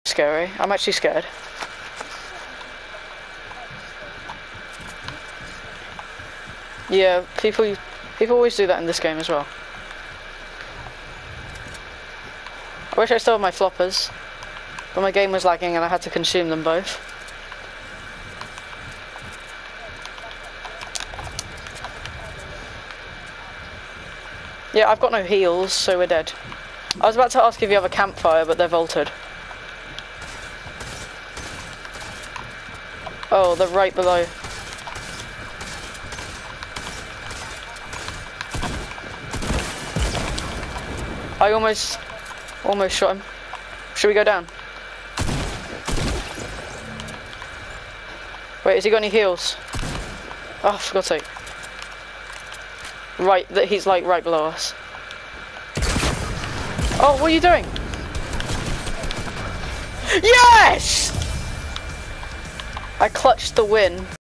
scary. I'm actually scared. Yeah, people always do that in this game as well. I wish I still had my floppers, but my game was lagging and I had to consume them both. Yeah, I've got no heals, so we're dead. I was about to ask if you have a campfire, but they're vaulted. Oh, they're right below. I almost shot him. Should we go down? Wait, has he got any heals? Oh, for God's sake. Right, he's like right below us. Oh, what are you doing? Yes! I clutched the win.